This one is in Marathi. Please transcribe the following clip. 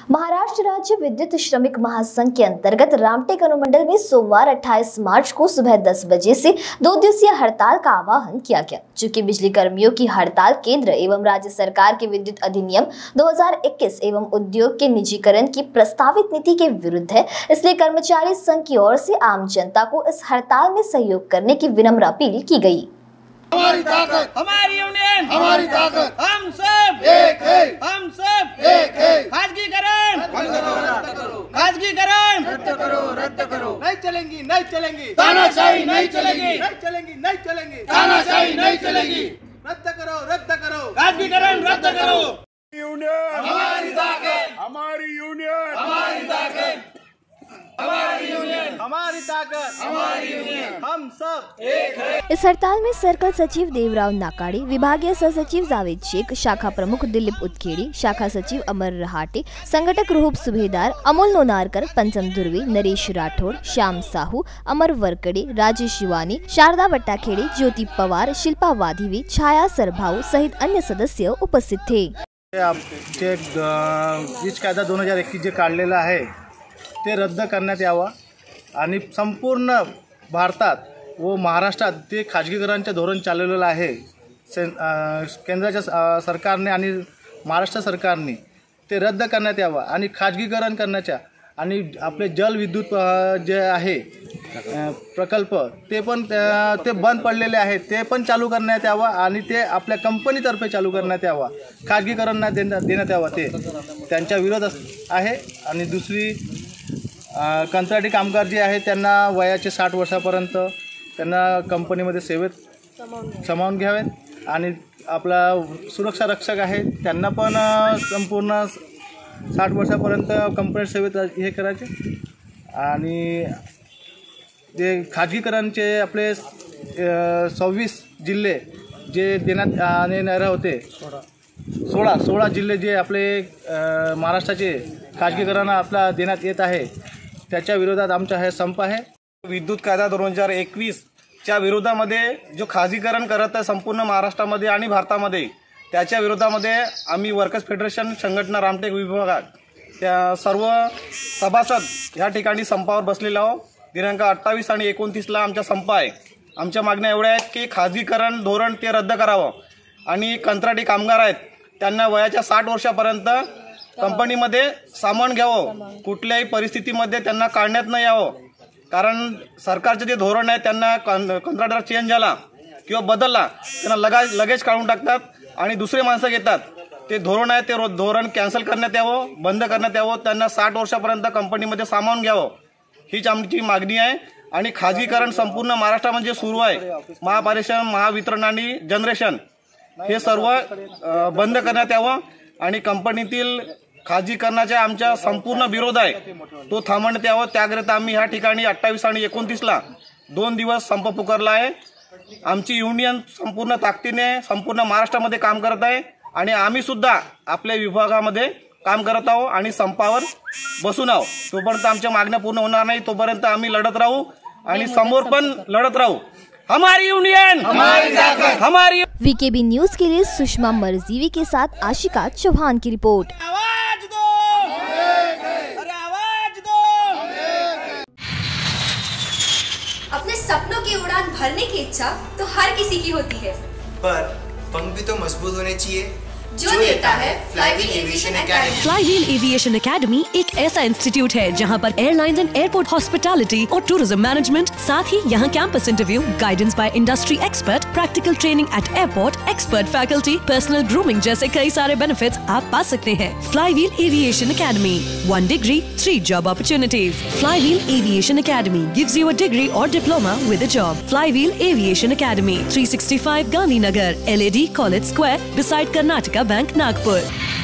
महाराष्ट्र राज्य विद्युत श्रमिक महासंघ के अंतर्गत रामटेक अनुमंडल में सोमवार 28 मार्च को सुबह 10 बजे से 2 दिवसीय हड़ताल का आह्वान किया गया। चूंकि बिजली कर्मियों की हड़ताल केंद्र एवं राज्य सरकार के विद्युत अधिनियम 2021 एवं उद्योग के निजीकरण की प्रस्तावित नीति के विरुद्ध है, इसलिए कर्मचारी संघ की ओर से आम जनता को इस हड़ताल में सहयोग करने की विनम्र अपील की गई। हमारी ताकत, हमारी यूनियन, हमारी ताकत, हम सब एक है, हम सब एक है। खासगीकरण रद्द करो, खासगीकरण रद्द करो, रद्द करो। नहीं चलेंगी, नहीं चलेंगी, तानाशाही नहीं चलेगी, नहीं चलेंगी, नहीं चलेंगी, तानाशाही नहीं चलेगी। रद्द करो, रद्द करो, खासगीकरण रद्द करो। यूनियन हमारी ताकत, हमारी यूनियन, हमारी ताकत, हमारी यूनियन, हमारी ताकत, हमारी यूनियन, हम सब एक है। इस हड़ताल में सर्कल सचिव देवराव नाकाड़े, विभागीय सह सचिव जावेद शेख, शाखा प्रमुख दिलीप उतखेड़ी, शाखा सचिव अमर रहाटे, संगठक रूप सुभेदार अमोल नोनारकर, पंचम धुर्वे, नरेश राठौड़, श्याम साहू, अमर वरकड़े, राजेश युवानी, शारदा बट्टाखेड़े, ज्योति पवार, शिल्पा वाधिवे, छाया सरभाऊ सहित अन्य सदस्य उपस्थित थे। वीज कायदा 2021 जे काढलेला आहे ते रद्द करण्यात यावा आणि संपूर्ण भारतात व महाराष्ट्रात ते खाजगीकरणाचे धोरण चालवलेलं आहे। केंद्राच्या सरकारने आणि महाराष्ट्र सरकारने ते रद्द करण्यात यावा आणि खाजगीकरण करण्याच्या आणि आपले जल विद्युत जे आहे प्रकल्प ते बंद पडलेले आहेत ते पण चालू करण्यात यावा आणि ते आपल्या कंपनीतर्फे चालू करण्यात यावा। खाजगीकरण देण्यात यावा ते त्यांच्या विरोध आहे। आणि दुसरी कंत्राटी कामगार जे आहेत त्यांना वयाचे 60 वर्षापर्यंत त्यांना कंपनीमध्ये सेवेत सामावून घ्यावेत आणि आपला सुरक्षा रक्षक आहे त्यांना पण संपूर्ण 60 वर्षापर्यंत कंपनी सेवेत हे करायचे। आणि जे खाजगीकरणचे आपले 26 जिल्हे जे देण्यात येणार होते 16 जिल्हे जे आपले महाराष्ट्राचे खाजगीकरण आपला देण्यात येत आहे त्याच्या विरोधात आमचा हे संप आहे। विद्युत कायदा 2021 च्या विरोधामध्ये जो खाजगीकरण करत आहे संपूर्ण महाराष्ट्रामध्ये आणि भारतामध्ये त्याच्या विरोधामध्ये आम्ही वर्कर्स फेडरेशन संघटना रामटेक विभागात त्या सर्व सभासद या ठिकाणी संपावर बसलेलो आहोत। दिनांक 28 आणि 29 ला आमचा संप आहे। आमच्या मागण्या एवढ्या आहेत की खाजगीकरण धोरण ते रद्द करावं आणि कंत्राटी कामगार आहेत त्यांना वयाच्या 60 वर्षापर्यंत कंपनीमध्ये सामावून घ्यावं। कुठल्याही परिस्थितीमध्ये त्यांना काढण्यात नाही यावं, कारण सरकारचे जे धोरण आहे त्यांना कंत्राटदार चेंज झाला किंवा बदलला त्यांना लगेच काढून टाकतात आणि दुसरे माणसं घेतात। ते धोरण आहे ते धोरण कॅन्सल करण्यात यावं, बंद करण्यात यावं, त्यांना 60 वर्षापर्यंत कंपनीमध्ये सामावून घ्यावं हीच आमची मागणी आहे। आणि खाजगीकरण संपूर्ण महाराष्ट्रामध्ये सुरू आहे। महापारेषण, महावितरण आणि जनरेशन हे सर्व बंद करण्यात यावं आणि कंपनीतील खाजगीकरणाच्या आमच्या संपूर्ण विरोध आहे तो थांबवण्यात यावा। त्याकरिता आम्ही ह्या ठिकाणी 28 आणि 29 ला 2 दिवस संप पुकारला आहे। आमची युनियन संपूर्ण ताकदीने संपूर्ण महाराष्ट्रामध्ये काम करत आहे आणि आम्ही सुद्धा आपल्या विभागामध्ये काम करत आहोत आणि संपावर बसून आहोत। तोपर्यंत आमच्या मागण्या पूर्ण होणार नाही तोपर्यंत आम्ही लढत राहू आणि समोर पण लढत राहू। हमारी यूनियन, हमारी ताकत, हमारी। वीकेबी न्यूज के लिए सुषमा मरजीवी के साथ आशिका चौहान की रिपोर्ट। आवाज दो, अरे आवाज दो। अपने सपनों की उड़ान भरने की इच्छा तो हर किसी की होती है, पर पंख भी तो मजबूत होने चाहिए जो देता है Flywheel aviation academy. Flywheel aviation academy एक ऐसा इंस्टीट्यूट है जहां पर एयरलाइंस एंड एयरपोर्ट हॉस्पिटैलिटी और टूरिज्म मैनेजमेंट, साथ ही यहां campus interview, guidance by industry expert, practical training at airport, expert faculty, personal grooming जैसे कई सारे बेनिफिट्स आप पा सकते हैं। फ्लाईव्हील एविएशन एकेडमी, 1 degree 3 job opportunities. Flywheel aviation academy gives you a degree और diploma with a job. Flywheel aviation academy, 365 Gandhinagar, LAD college square, beside Karnataka bank, Nagpur.